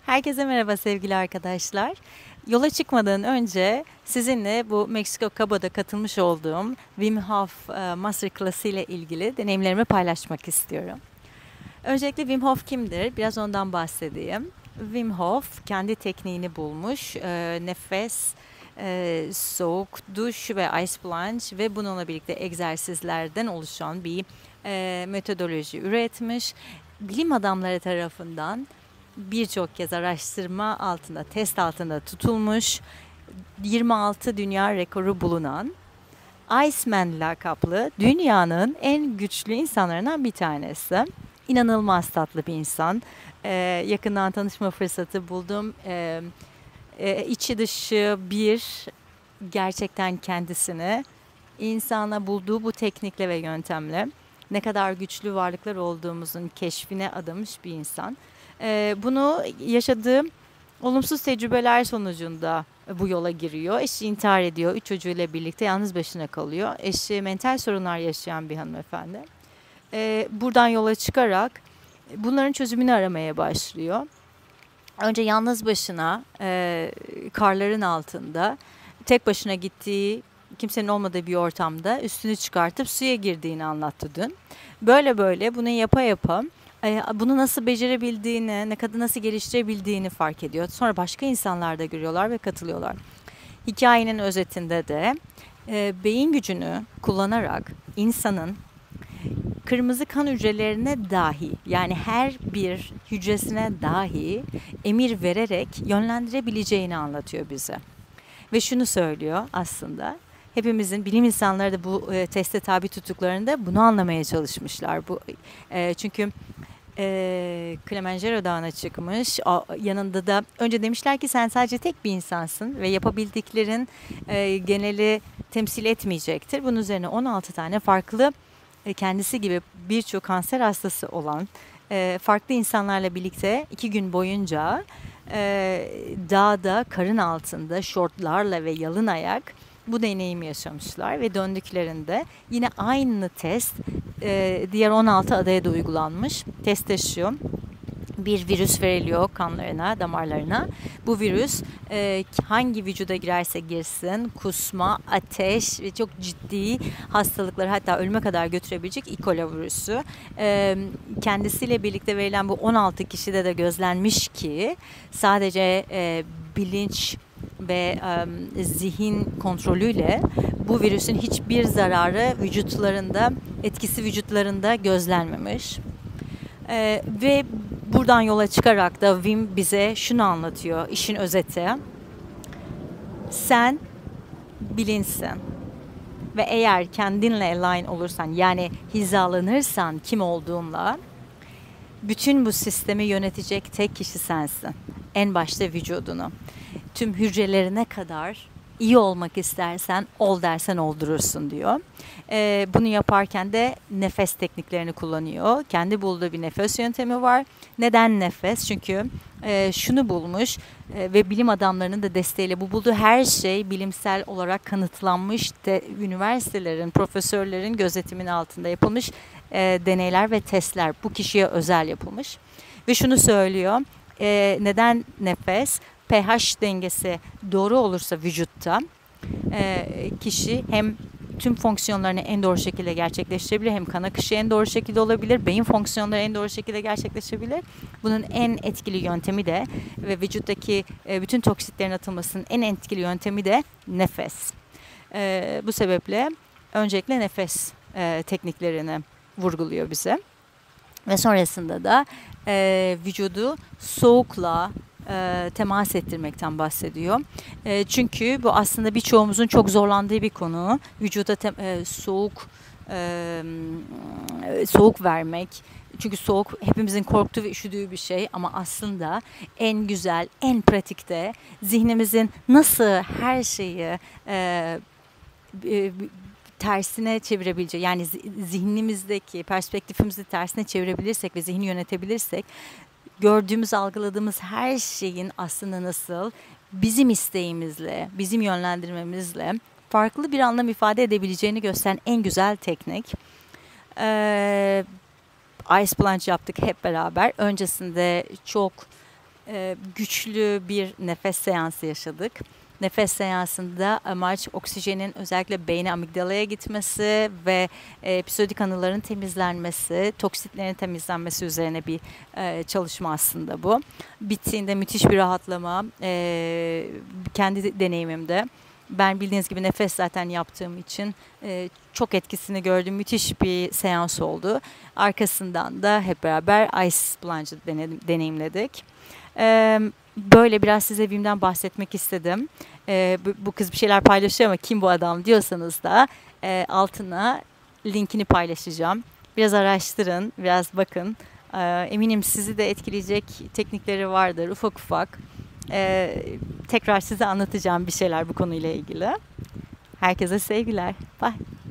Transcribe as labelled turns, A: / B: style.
A: Herkese merhaba sevgili arkadaşlar. Yola çıkmadan önce sizinle bu Meksiko Cabo'da katılmış olduğum Wim Hof Masterclass ile ilgili deneyimlerimi paylaşmak istiyorum. Öncelikle Wim Hof kimdir? Biraz ondan bahsedeyim. Wim Hof kendi tekniğini bulmuş. Nefes, soğuk duş ve ice plunge ve bununla birlikte egzersizlerden oluşan bir metodoloji üretmiş. Bilim adamları tarafından birçok kez araştırma altında, test altında tutulmuş, 26 dünya rekoru bulunan Iceman lakaplı dünyanın en güçlü insanlarından bir tanesi. İnanılmaz tatlı bir insan. Yakından tanışma fırsatı buldum. İçi dışı bir, gerçekten kendisini insana bulduğu bu teknikle ve yöntemle ne kadar güçlü varlıklar olduğumuzun keşfine adamış bir insan. Bunu yaşadığı olumsuz tecrübeler sonucunda bu yola giriyor. Eşi intihar ediyor. 3 çocuğuyla birlikte yalnız başına kalıyor. Eşi mental sorunlar yaşayan bir hanımefendi. Buradan yola çıkarak bunların çözümünü aramaya başlıyor. Önce yalnız başına karların altında tek başına gittiği, kimsenin olmadığı bir ortamda üstünü çıkartıp suya girdiğini anlattı dün. Böyle böyle bunu yapa yapa bunu nasıl becerebildiğini, ne kadar nasıl geliştirebildiğini fark ediyor. Sonra başka insanlar da görüyorlar ve katılıyorlar. Hikayenin özetinde de beyin gücünü kullanarak insanın kırmızı kan hücrelerine dahi, yani her bir hücresine dahi emir vererek yönlendirebileceğini anlatıyor bize. Ve şunu söylüyor aslında, hepimizin, bilim insanları da bu teste tabi tuttuklarında bunu anlamaya çalışmışlar. Çünkü Kilimanjaro Dağı'na çıkmış. Yanında da önce demişler ki sen sadece tek bir insansın ve yapabildiklerin geneli temsil etmeyecektir. Bunun üzerine 16 tane farklı kendisi gibi birçok kanser hastası olan farklı insanlarla birlikte 2 gün boyunca dağda, karın altında, şortlarla ve yalın ayak bu deneyimi yaşamışlar ve döndüklerinde yine aynı test diğer 16 adaya da uygulanmış. Test şu: bir virüs veriliyor kanlarına, damarlarına. Bu virüs hangi vücuda girerse girsin, kusma, ateş ve çok ciddi hastalıkları, hatta ölüme kadar götürebilecek E. coli virüsü kendisiyle birlikte verilen bu 16 kişide de gözlenmiş ki sadece bilinç ve zihin kontrolüyle bu virüsün hiçbir zararı etkisi vücutlarında gözlenmemiş. Ve buradan yola çıkarak da Wim bize şunu anlatıyor, işin özeti: sen bilinsin ve eğer kendinle align olursan, yani hizalanırsan kim olduğunla, bütün bu sistemi yönetecek tek kişi sensin. En başta vücudunu. Tüm hücrelerine kadar iyi olmak istersen ol dersen oldurursun diyor. Bunu yaparken de nefes tekniklerini kullanıyor. Kendi bulduğu bir nefes yöntemi var. Neden nefes? Çünkü şunu bulmuş ve bilim adamlarının da desteğiyle bu bulduğu her şey bilimsel olarak kanıtlanmış, üniversitelerin, profesörlerin gözetimin altında yapılmış deneyler ve testler bu kişiye özel yapılmış. Ve şunu söylüyor: neden nefes? pH dengesi doğru olursa vücutta kişi hem tüm fonksiyonlarını en doğru şekilde gerçekleştirebilir, hem kan akışı en doğru şekilde olabilir, beyin fonksiyonları en doğru şekilde gerçekleşebilir. Bunun en etkili yöntemi de ve vücuttaki bütün toksitlerin atılmasının en etkili yöntemi de nefes. Bu sebeple öncelikle nefes tekniklerini vurguluyor bize. Ve sonrasında da vücudu soğukla temas ettirmekten bahsediyor. Çünkü bu aslında birçoğumuzun çok zorlandığı bir konu. Vücuda soğuk vermek. Çünkü soğuk hepimizin korktuğu ve üşüdüğü bir şey, ama aslında en güzel, en pratikte zihnimizin nasıl her şeyi tersine çevirebileceği, yani zihnimizdeki perspektifimizi tersine çevirebilirsek ve zihni yönetebilirsek, gördüğümüz, algıladığımız her şeyin aslında nasıl bizim isteğimizle, bizim yönlendirmemizle farklı bir anlam ifade edebileceğini gösteren en güzel teknik. Ice plunge yaptık hep beraber. Öncesinde çok güçlü bir nefes seansı yaşadık. Nefes seansında amaç oksijenin özellikle beyne, amigdalaya gitmesi ve episodik anıların temizlenmesi, toksitlerin temizlenmesi üzerine bir çalışma aslında bu. Bittiğinde müthiş bir rahatlama, kendi deneyimimde. Ben bildiğiniz gibi nefes zaten yaptığım için çok etkisini gördüğüm müthiş bir seans oldu. Arkasından da hep beraber Ice Plunge'ı deneyimledik. Böyle biraz size Wim'den bahsetmek istedim. Bu kız bir şeyler paylaşıyor ama kim bu adam diyorsanız da altına linkini paylaşacağım. Biraz araştırın, biraz bakın. Eminim sizi de etkileyecek teknikleri vardır ufak ufak. Tekrar size anlatacağım bir şeyler bu konuyla ilgili. Herkese sevgiler. Bye.